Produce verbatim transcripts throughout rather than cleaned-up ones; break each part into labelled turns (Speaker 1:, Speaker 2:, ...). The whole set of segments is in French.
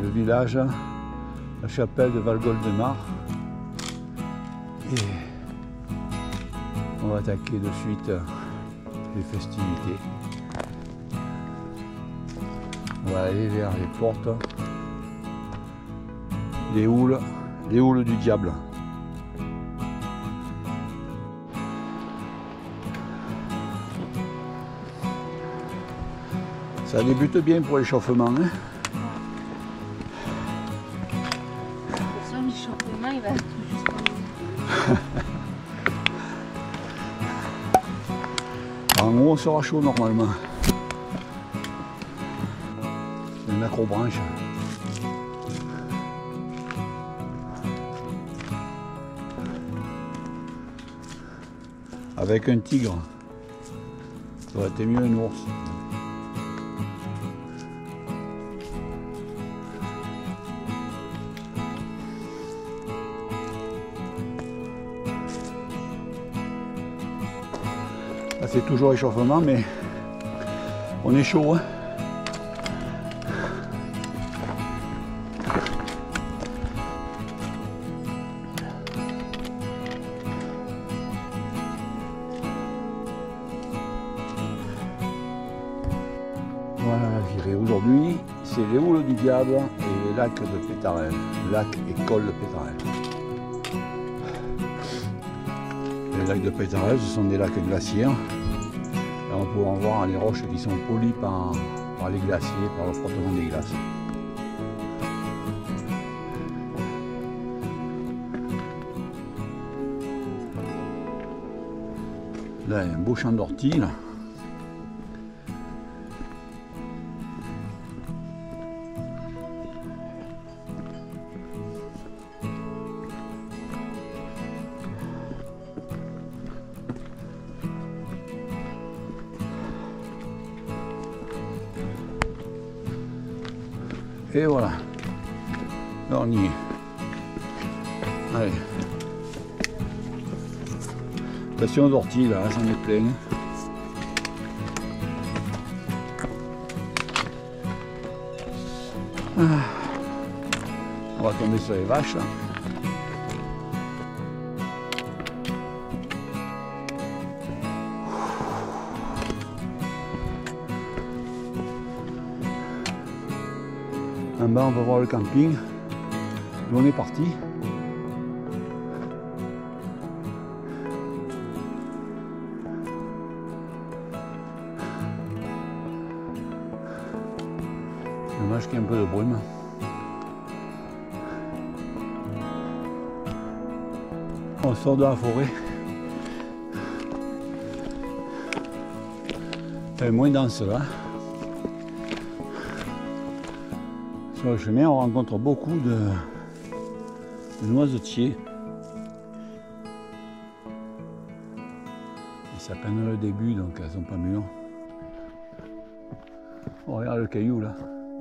Speaker 1: le village, la chapelle de Valgoldemar. Et on va attaquer de suite les festivités. On va aller vers les portes, les houles, les houles du diable. Ça débute bien pour l'échauffement. Hein.
Speaker 2: L'échauffement, il va être jusqu'au
Speaker 1: En haut, on sera chaud normalement. C'est une acrobranche. Avec un tigre. Ça aurait été mieux un ours. C'est toujours échauffement, mais on est chaud. Hein. Voilà la virée. Aujourd'hui, c'est les houles du diable et les lacs de Pétarel. Lac et col de Pétarel. Les lacs de Pétarel, ce sont des lacs glaciaires. Là, on peut en voir les roches qui sont polies par, par les glaciers, par le frottement des glaces. Là, il y a un beau champ d'ortie. Là. Et voilà, là on y est. Allez. Attention aux orties là, j'en ai plein. Ah. On va tomber sur les vaches là. En bas, on va voir le camping. Nous, on est parti. Dommage qu'il y ait un peu de brume. On sort de la forêt. Elle est moins dense là. Sur le chemin, on rencontre beaucoup de, de noisetiers. Et ça peine le début, donc elles sont pas mûres. Oh, regarde le caillou là.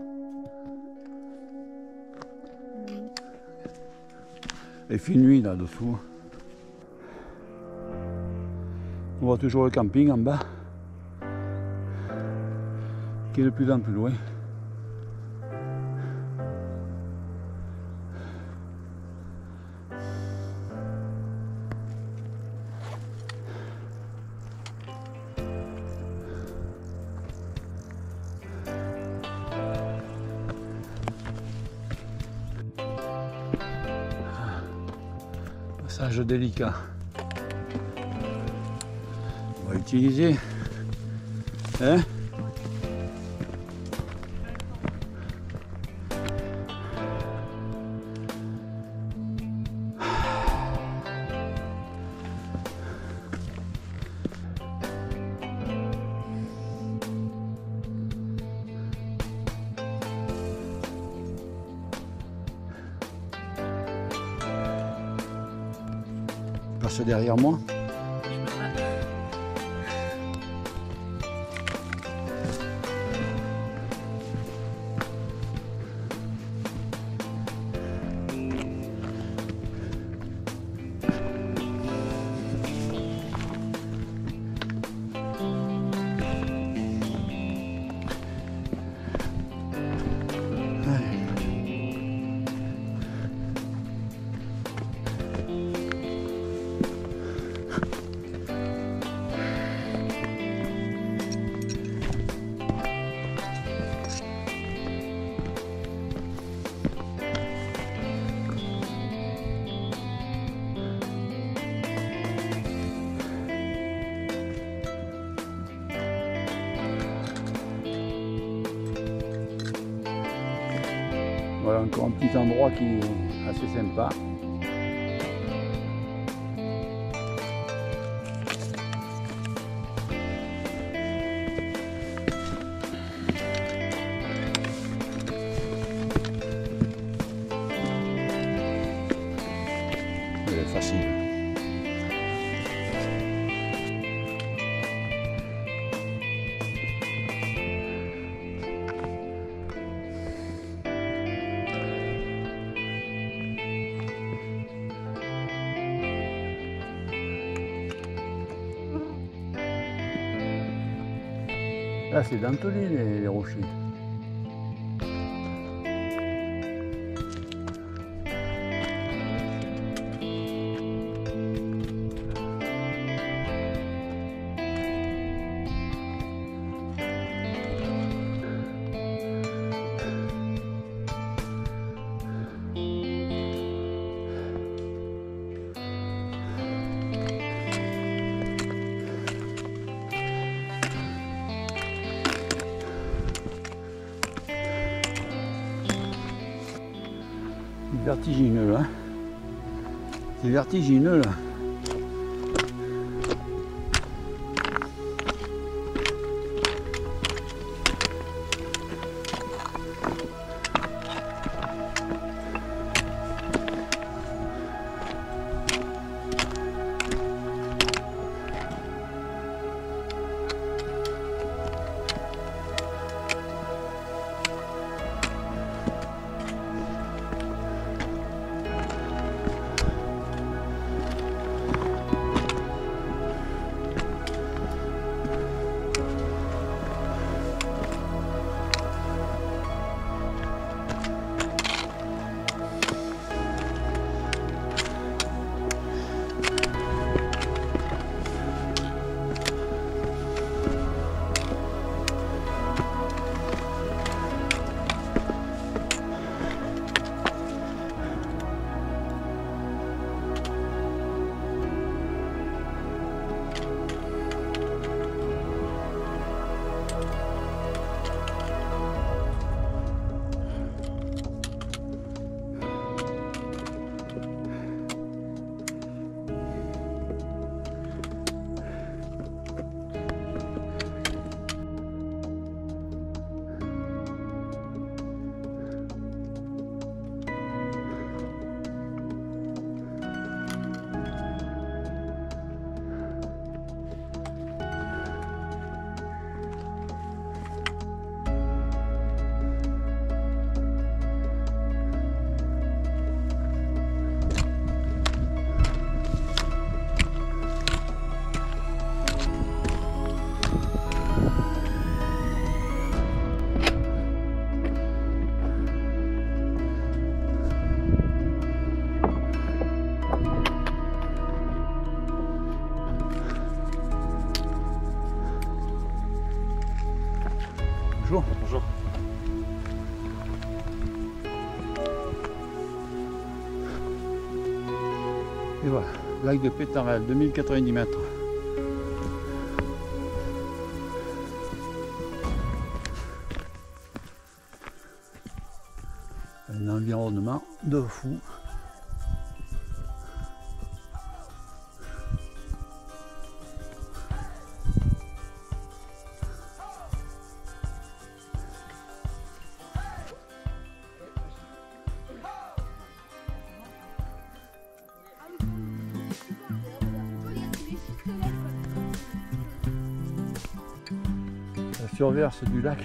Speaker 1: Il fait nuit là-dessous. On voit toujours le camping en bas, qui est de plus en plus loin. Passage délicat. On va utiliser. Hein? Passe derrière moi. Voilà encore un petit endroit qui est assez sympa. C'est facile. Là, c'est dentelé les, les rochers. Vertigineux là. C'est vertigineux là. Bonjour.
Speaker 3: Bonjour.
Speaker 1: Et voilà, lac de Pétarel, deux mille quatre-vingt-dix mètres. Un environnement de fou. La surverse du lac.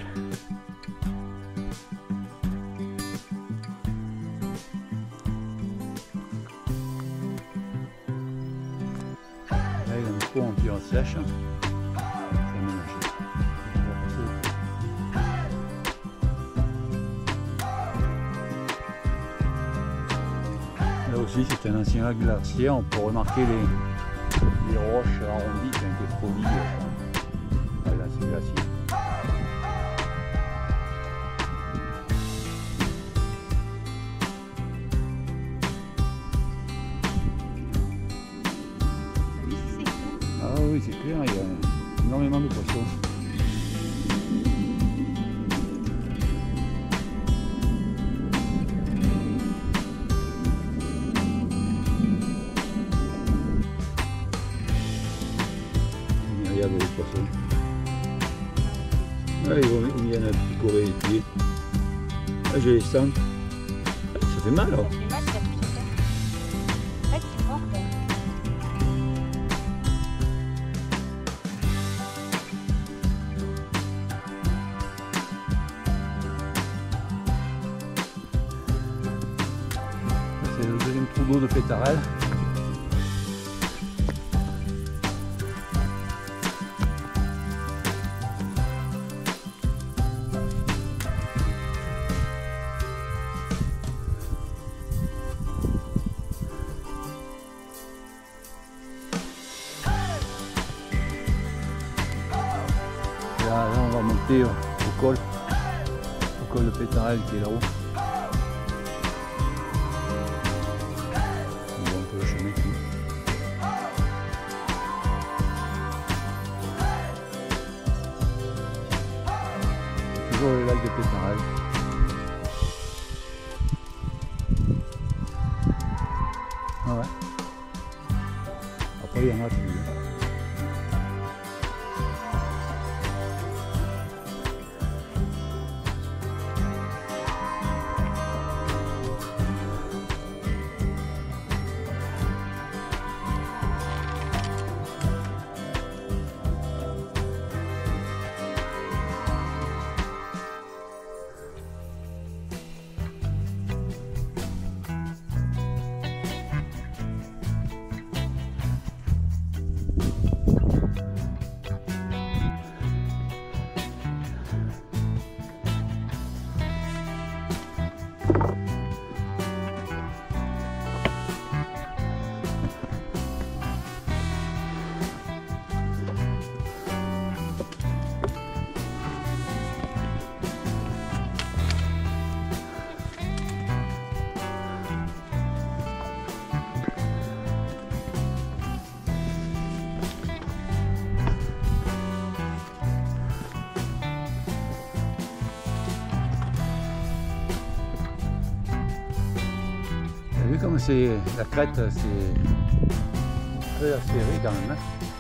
Speaker 1: Là, il y a un trou en pierre sèche. C'est magnifique. Là aussi, c'est un ancien lac glaciaire. On peut remarquer les, les roches arrondies qui ont été polies. Voilà, c'est glacier. Ah oui, c'est clair, il y a énormément de poissons. où il y en a picoré les pieds. Là j'ai les sangs. Ça fait mal, hein.
Speaker 2: Ça fait mal, ça pique. En fait, c'est fort, quoi.
Speaker 1: C'est le deuxième trou d'eau de pétarel. Là, là, on va monter au col, au col de pétarel qui est là-haut. On voit un peu le chemin ici. Toujours le lac de pétarel. Ah ouais. Après il y en a plus. T'as vu comme c'est la crête, c'est très acéré quand même. Hein.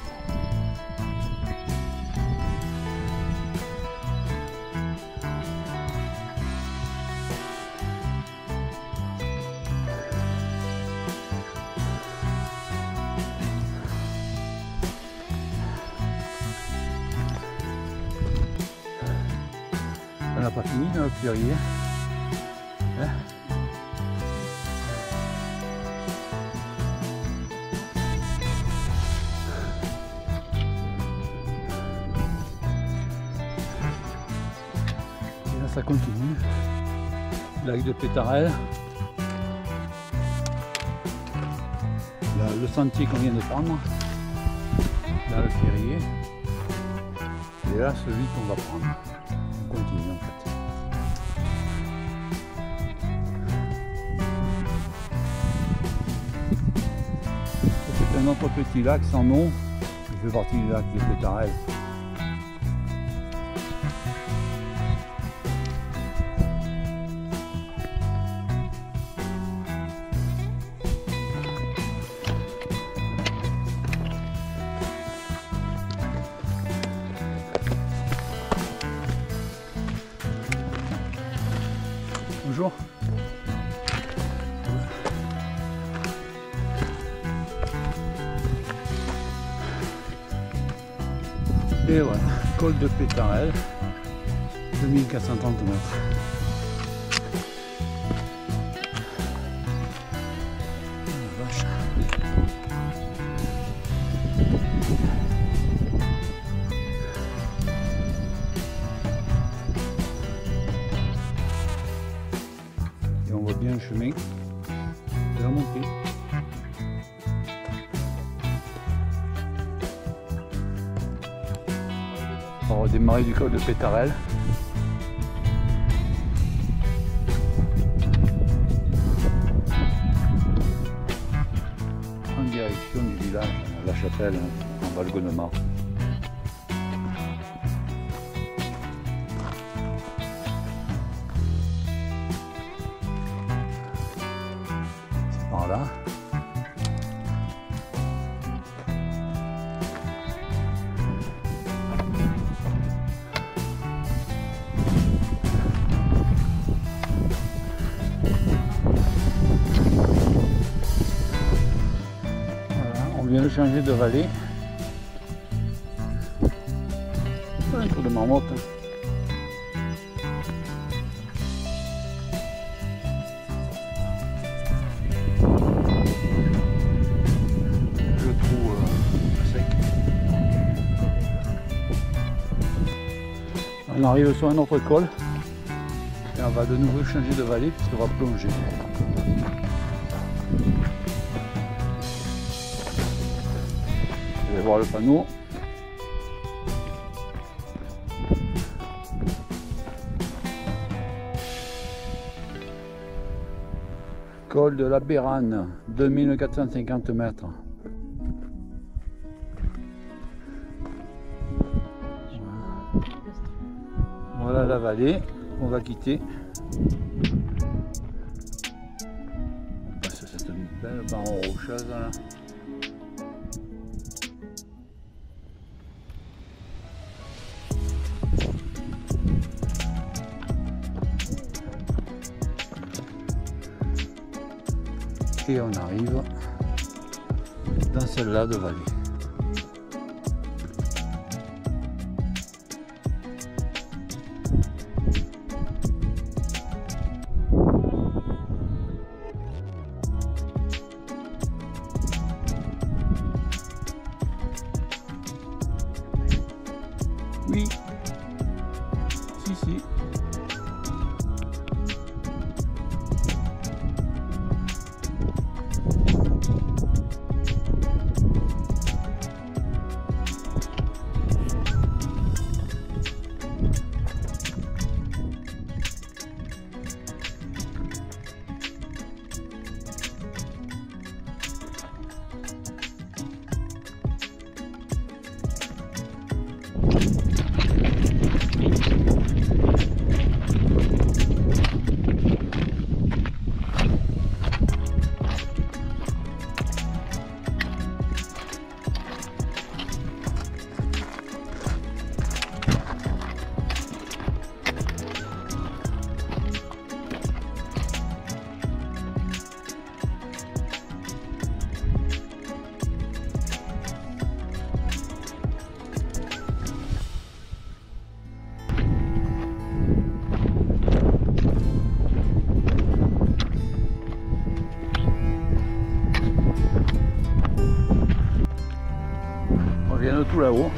Speaker 1: On n'a pas fini dans notre verrier. Hein. Ça continue, lac de pétarel, là, le sentier qu'on vient de prendre, là le ferrier, et là celui qu'on va prendre. On continue en fait. C'est un autre petit lac sans nom, qui fait partie du lac de pétarel. Bonjour. Et voilà, col de pétarel, deux mille quatre cent trente mètres. Oh, vache. Et on voit bien le chemin de la montée. On va redémarrer du col de pétarel. En direction du village, la chapelle, en Valgonement. C'est par là. de changer de vallée. Un tour de marmotte. Le trou euh, sec. On arrive sur un autre col et on va de nouveau changer de vallée puisqu'on va plonger. Je vais voir le panneau. Col de la Bérane, deux mille quatre cent cinquante mètres. Voilà la vallée, on va quitter. On passe cette belle barre rocheuse là. Et on arrive dans celle-là de vallée. Oui, si, si. On vient de tout là-haut.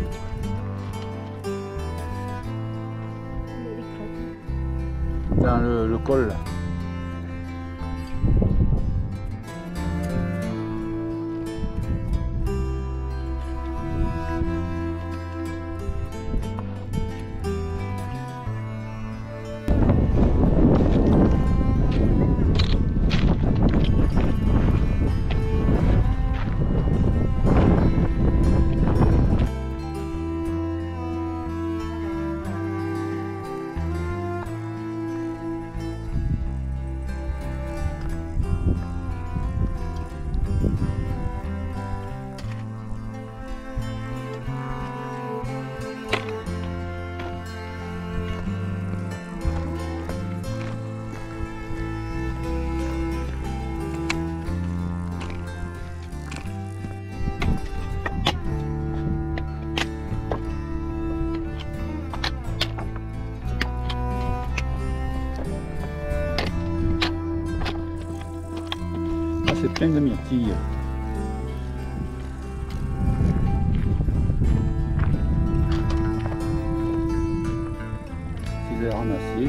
Speaker 1: Dans le, le col. C'est plein de myrtilles. Je les ai ramassées.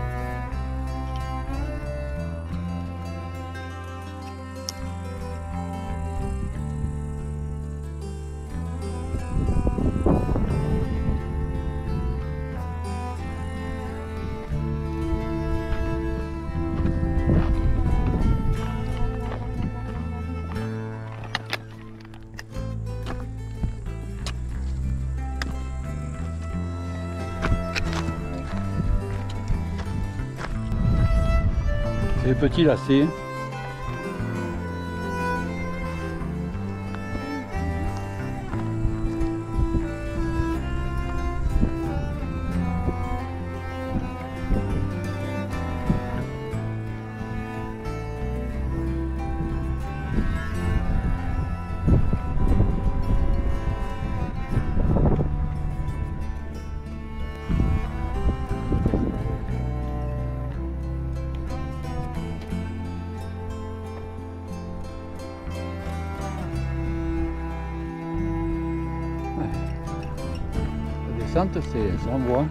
Speaker 1: Les petits lacets. descente, c'est sans voie.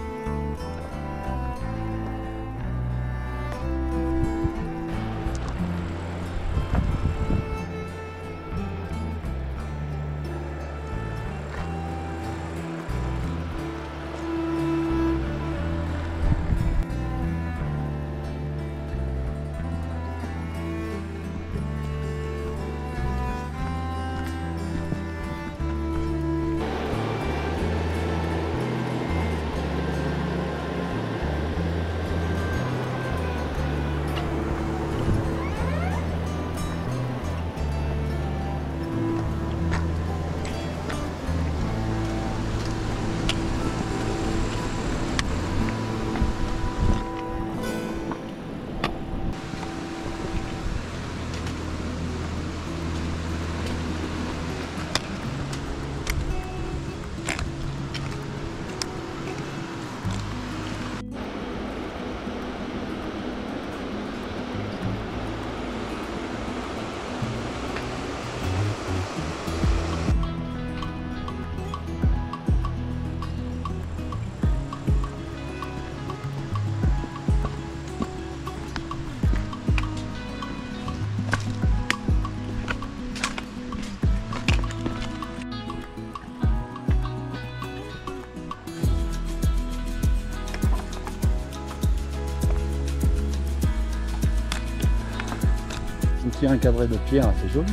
Speaker 1: Un petit encadré de pierre assez joli.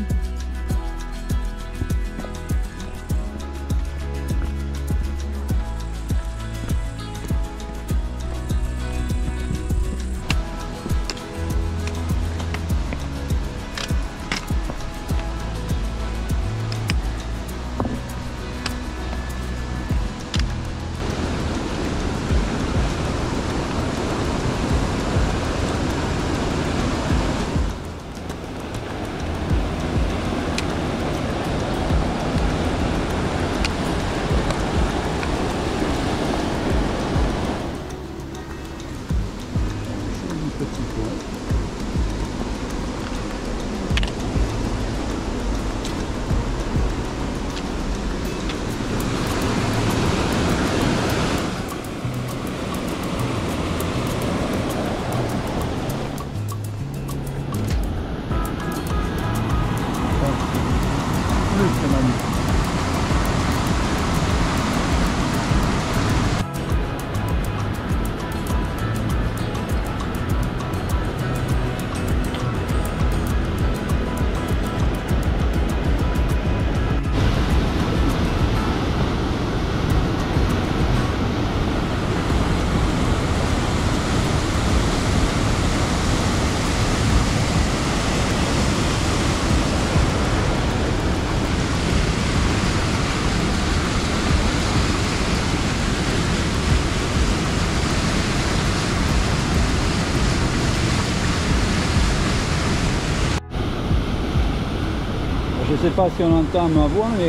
Speaker 1: Je ne sais pas si on entend ma voix, mais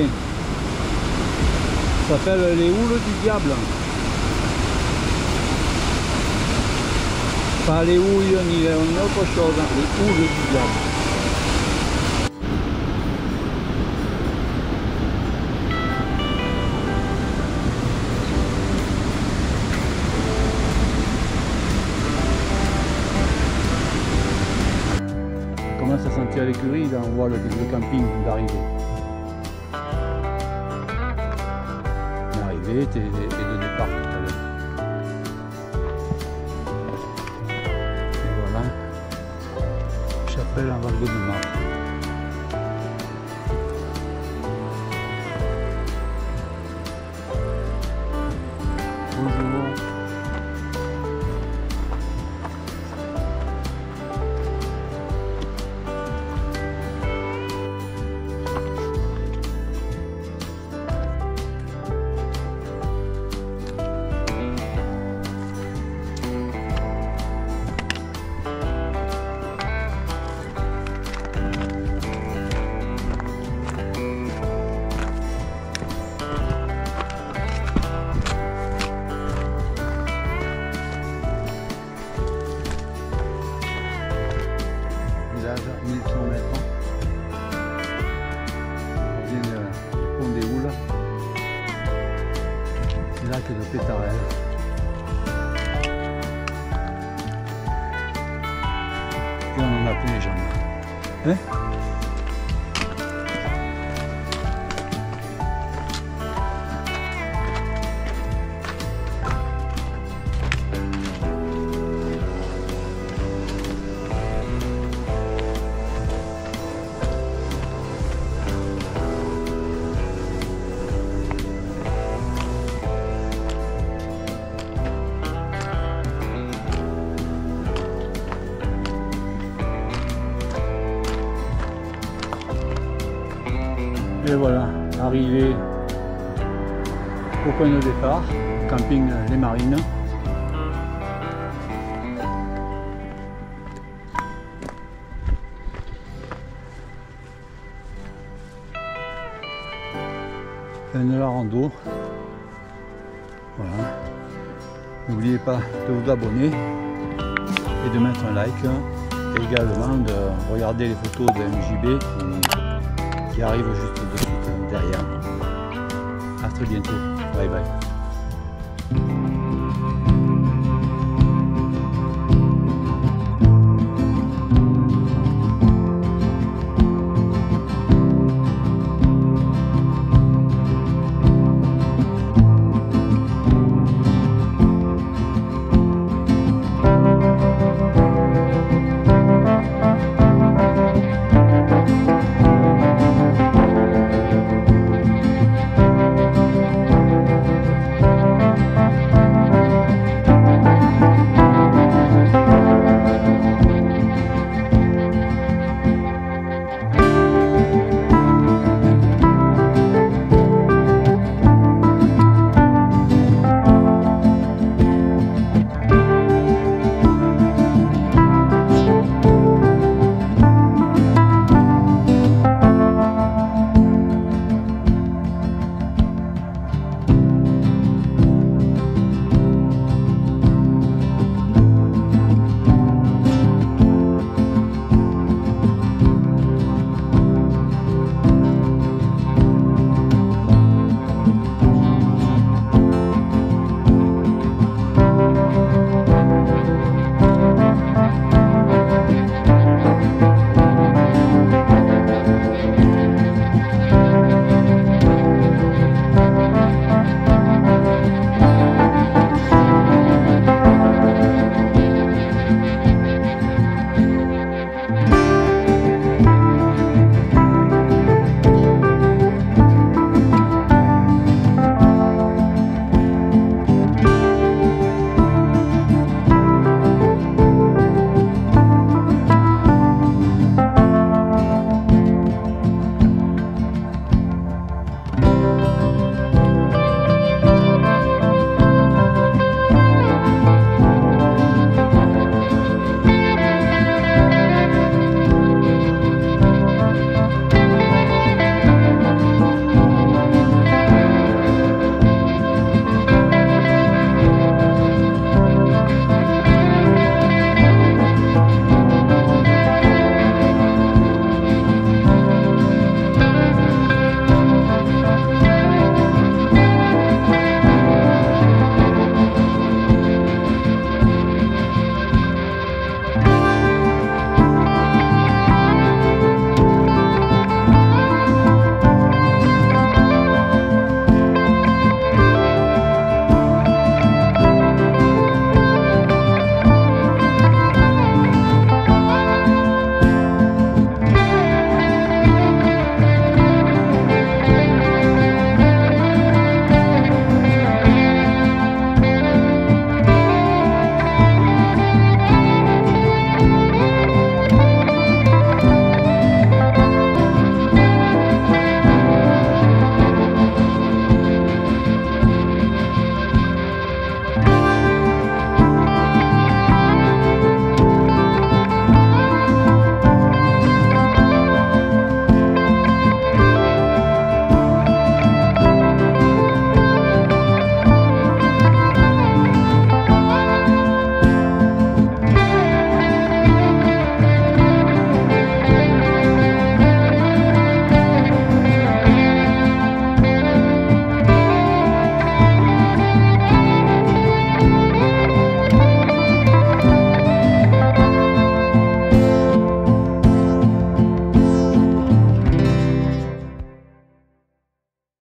Speaker 1: ça s'appelle les houles du diable. Pas les houilles ni autre chose, les houles du diable. On commence à sentir l'écurie, là on voit le, le camping d'arrivée. L'arrivée et, et le départ tout à l'heure. Et voilà, chapelle en Val de Mar. Bonjour. Hein? Et voilà, arrivé au point de départ, camping Les Marines. Fin de la rando. Voilà. N'oubliez pas de vous abonner et de mettre un like. Et également de regarder les photos de M J B qui, qui arrivent juste de suite derrière. À très bientôt. Bye bye.